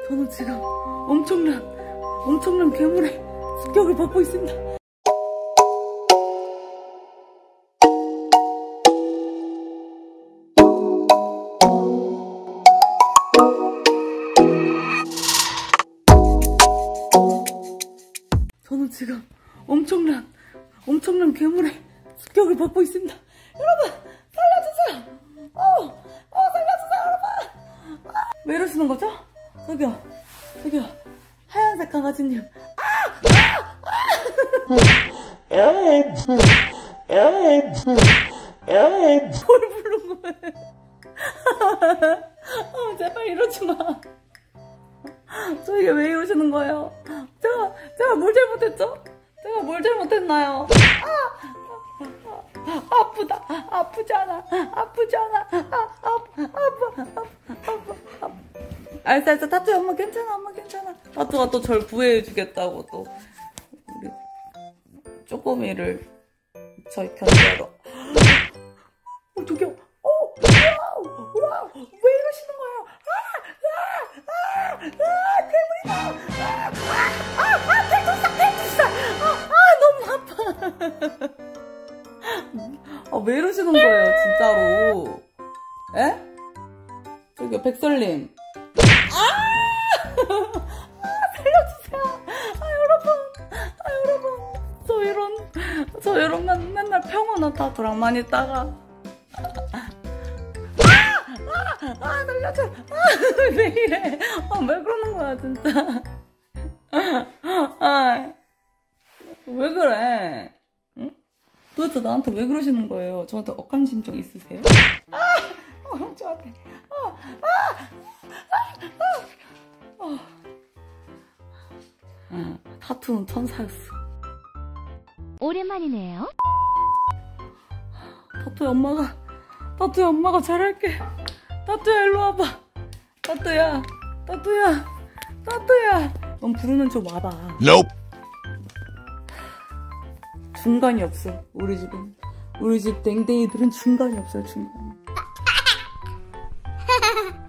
저는 지금 엄청난 괴물의 습격을 받고 있습니다. 저는 지금 엄청난 괴물의 습격을 받고 있습니다. 여러분, 살려주세요! 살려주세요, 여러분! 왜 이러시는 거죠? 저기요. 하얀색 강아지님. 뭘 부른 거예요? 제발 이러지 마. 저에게 왜 이러시는 거예요? 제가 뭘 잘못했죠? 제가 뭘 잘못했나요? 아프다. 아프잖아. 알았어. 타투야, 엄마 괜찮아. 타투가 또 절 구해주겠다고 또 우리 쪼꼬미를 저희 견제하러. 저기요. 와우. 왜 이러시는 거예요? 괴물이다. 탈출사. 너무 아파. 왜 이러시는 거예요, 진짜로? 에? 저기요, 백설님. 살려주세요. 여러분. 저 이런 맨날 평온한 타투랑 많이 있다가. 살려줘. 왜 이래? 왜 그러는 거야, 진짜. 왜 그래? 응? 도대체 나한테 왜 그러시는 거예요? 저한테 억한 심정 있으세요? 저한테. 타투는 천사였어. 오랜만이네요. 타투야, 엄마가 잘할게. 타투야, 일로 와봐. 타투야. 넌 부르면 좀 와봐. Nope. 중간이 없어, 우리 집은. 우리 집 댕댕이들은 중간이 없어요, 중간이.